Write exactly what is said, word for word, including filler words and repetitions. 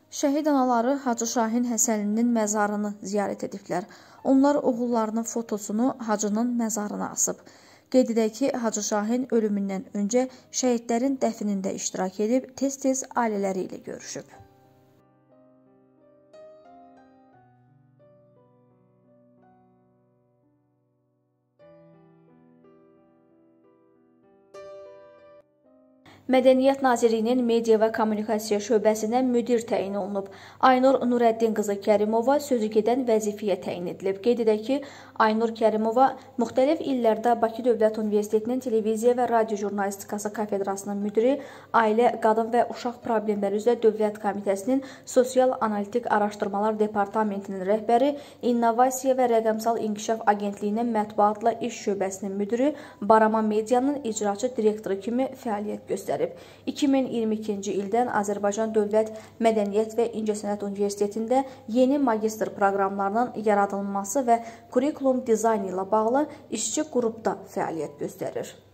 Şəhid anaları Hacı Şahin Həsənlinin məzarını ziyarət ediblər. Onlar oğullarının fotosunu Hacının məzarına asıb. Qeyd edək ki, Hacı Şahin ölümündən öncə şəhidlərin dəfnində iştirak edib, tez-tez ailələri ilə görüşüb. Mədəniyyət Nazirliyinin Media və Kommunikasiya şöbəsinə müdir təyin olunub. Aynur Nurəddin qızı Kərimova sözügedən vəzifəyə təyin edilib. Qeyd edək ki, Aynur Kərimova müxtəlif illərdə Bakı Dövlət Universitetinin Televiziya və Radio Jurnalistikası kafedrasının müdiri, Ailə, Qadın və Uşaq Problemləri üzrə Dövlət Komitəsinin Sosial Analitik Araşdırmalar Departamentinin rəhbəri, İnnovasiya və Rəqəmsal İnkişaf Agentliyinin Mətbuatla İş şöbəsinin müdiri, Barama Medianın icraçı direktoru kimi fəaliyyət göstərir. iki min iyirmi ikinci ildən Azərbaycan Dövlət Mədəniyyət və İncəsənət Universitetində yeni magistr proqramlarının yaradılması və kurikulum dizaynı ilə bağlı işçi qrupda fəaliyyət göstərir.